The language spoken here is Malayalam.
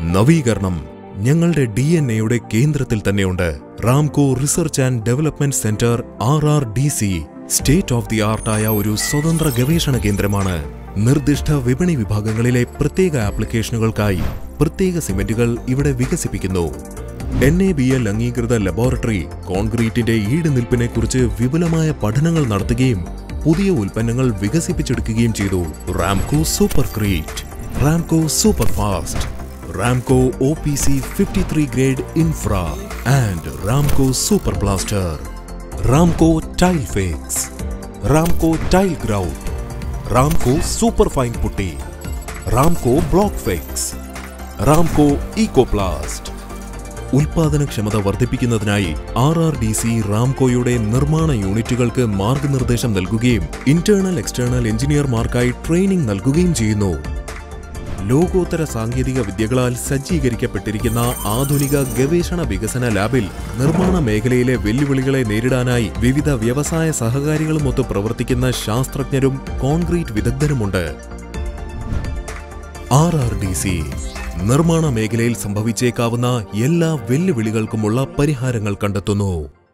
നവീകരണം ഞങ്ങളുടെ DNA-യുടെ കേന്ദ്രത്തിൽ തന്നെയുണ്ട്. Ramco research and development centre RRDC state of the ആർട്ടായ ഒരു സ്വതന്ത്ര ഗവേഷണ കേന്ദ്രമാണ്. നിർദ്ദിഷ്ട വിപണി വിഭാഗങ്ങളിലെ പ്രത്യേക ആപ്ലിക്കേഷനുകൾക്കായി പ്രത്യേക സിമന്റുകൾ ഇവിടെ വികസിപ്പിക്കുന്നു. NABL അംഗീകൃത ലബോറട്ടറി കോൺക്രീറ്റിന്റെ ഈടുനിൽപ്പിനെക്കുറിച്ച് വിപുലമായ പഠനങ്ങൾ നടത്തുകയും പുതിയ ഉൽപ്പന്നങ്ങൾ വികസിപ്പിച്ചെടുക്കുകയും ചെയ്തു. Ramco Supercrete, Ramco super fast, Ramco OPC 53 grade infra and Ramco super blaster, Ramco tile fix, Ramco tile grout, Ramco super fine putty, Ramco block fix, Ramco ecoplast. ഉൽപാദനക്ഷമത വർദ്ധിപ്പിക്കുന്നതിനായി RRDC റാംകോയുടെ നിർമ്മാണ യൂണിറ്റുകൾക്ക് മാർഗനിർദ്ദേശം നൽകുകയും ഇന്റേണൽ എക്സ്റ്റേണൽ എഞ്ചിനീയർമാർക്കായി ട്രെയിനിംഗ് നൽകുകയും ചെയ്യുന്നു. ലോകോത്തര സാങ്കേതിക വിദ്യകളാൽ സജ്ജീകരിക്കപ്പെട്ടിരിക്കുന്ന ആധുനിക ഗവേഷണ വികസന ലാബിൽ നിർമ്മാണ മേഖലയിലെ വെല്ലുവിളികളെ നേരിടാനായി വിവിധ വ്യവസായ സഹകാരികളുമൊത്ത് പ്രവർത്തിക്കുന്ന ശാസ്ത്രജ്ഞരും കോൺക്രീറ്റ് വിദഗ്ധരുമുണ്ട്. RRDC നിർമ്മാണ മേഖലയിൽ സംഭവിച്ചേക്കാവുന്ന എല്ലാ വെല്ലുവിളികൾക്കുമുള്ള പരിഹാരങ്ങൾ കണ്ടെത്തുന്നു.